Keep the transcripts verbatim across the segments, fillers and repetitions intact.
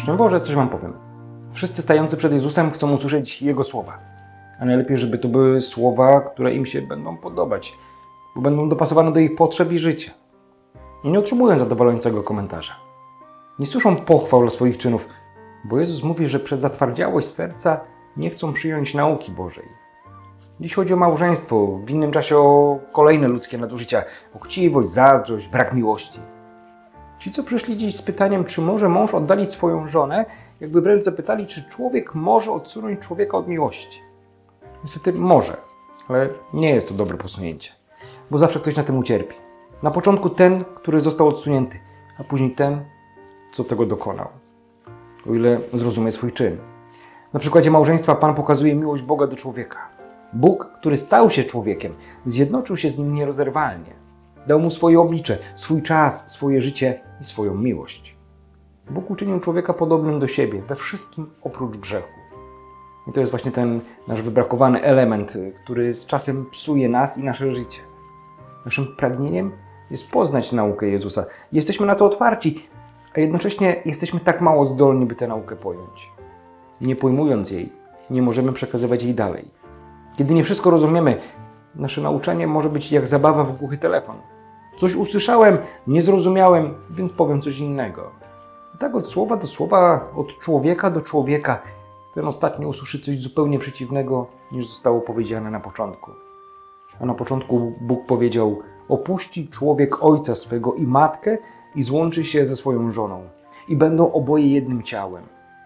Szczęść Boże, coś wam powiem. Wszyscy stający przed Jezusem chcą usłyszeć Jego słowa. A najlepiej, żeby to były słowa, które im się będą podobać, bo będą dopasowane do ich potrzeb i życia. I nie otrzymują zadowalającego komentarza. Nie słyszą pochwał dla swoich czynów, bo Jezus mówi, że przez zatwardziałość serca nie chcą przyjąć nauki Bożej. Dziś chodzi o małżeństwo, w innym czasie o kolejne ludzkie nadużycia, o chciwość, zazdrość, brak miłości. Ci, co przyszli dziś z pytaniem, czy może mąż oddalić swoją żonę, jakby wręcz zapytali, czy człowiek może odsunąć człowieka od miłości. Niestety może, ale nie jest to dobre posunięcie, bo zawsze ktoś na tym ucierpi. Na początku ten, który został odsunięty, a później ten, co tego dokonał, o ile zrozumie swój czyn. Na przykładzie małżeństwa Pan pokazuje miłość Boga do człowieka. Bóg, który stał się człowiekiem, zjednoczył się z nim nierozerwalnie. Dał mu swoje oblicze, swój czas, swoje życie i swoją miłość. Bóg uczynił człowieka podobnym do siebie we wszystkim oprócz grzechu. I to jest właśnie ten nasz wybrakowany element, który z czasem psuje nas i nasze życie. Naszym pragnieniem jest poznać naukę Jezusa. Jesteśmy na to otwarci, a jednocześnie jesteśmy tak mało zdolni, by tę naukę pojąć. Nie pojmując jej, nie możemy przekazywać jej dalej. Kiedy nie wszystko rozumiemy, nasze nauczanie może być jak zabawa w głuchy telefon. Coś usłyszałem, nie zrozumiałem, więc powiem coś innego. I tak od słowa do słowa, od człowieka do człowieka, ten ostatni usłyszy coś zupełnie przeciwnego, niż zostało powiedziane na początku. A na początku Bóg powiedział: opuści człowiek ojca swego i matkę i złączy się ze swoją żoną i będą oboje jednym ciałem.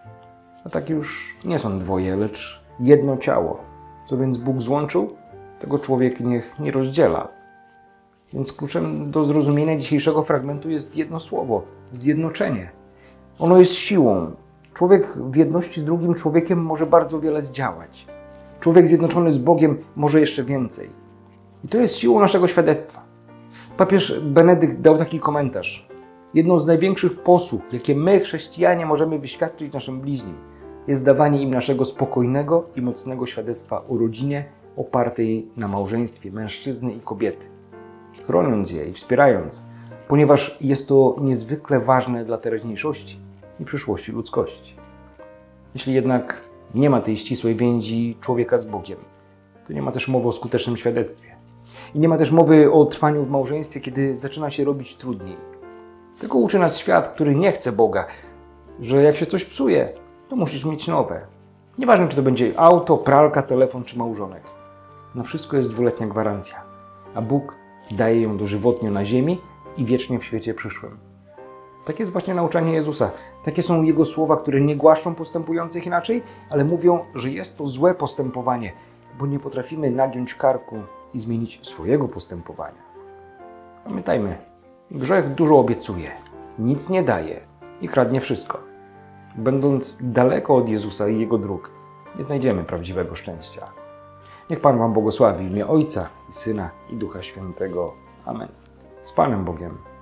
A tak już nie są dwoje, lecz jedno ciało. Co więc Bóg złączył, tego człowiek niech nie rozdziela. Więc kluczem do zrozumienia dzisiejszego fragmentu jest jedno słowo – zjednoczenie. Ono jest siłą. Człowiek w jedności z drugim człowiekiem może bardzo wiele zdziałać. Człowiek zjednoczony z Bogiem może jeszcze więcej. I to jest siłą naszego świadectwa. Papież Benedykt dał taki komentarz. Jedną z największych posług, jakie my, chrześcijanie, możemy wyświadczyć naszym bliźnim, jest dawanie im naszego spokojnego i mocnego świadectwa o rodzinie opartej na małżeństwie mężczyzny i kobiety. Chroniąc je i wspierając, ponieważ jest to niezwykle ważne dla teraźniejszości i przyszłości ludzkości. Jeśli jednak nie ma tej ścisłej więzi człowieka z Bogiem, to nie ma też mowy o skutecznym świadectwie. I nie ma też mowy o trwaniu w małżeństwie, kiedy zaczyna się robić trudniej. Tego uczy nas świat, który nie chce Boga, że jak się coś psuje, to musisz mieć nowe. Nieważne, czy to będzie auto, pralka, telefon czy małżonek. Na wszystko jest dwuletnia gwarancja, a Bóg daje ją dożywotnio na ziemi i wiecznie w świecie przyszłym. Takie jest właśnie nauczanie Jezusa. Takie są Jego słowa, które nie głaszczą postępujących inaczej, ale mówią, że jest to złe postępowanie, bo nie potrafimy nagiąć karku i zmienić swojego postępowania. Pamiętajmy, grzech dużo obiecuje, nic nie daje i kradnie wszystko. Będąc daleko od Jezusa i Jego dróg, nie znajdziemy prawdziwego szczęścia. Niech Pan wam błogosławi w imię Ojca i Syna i Ducha Świętego. Amen. Z Panem Bogiem.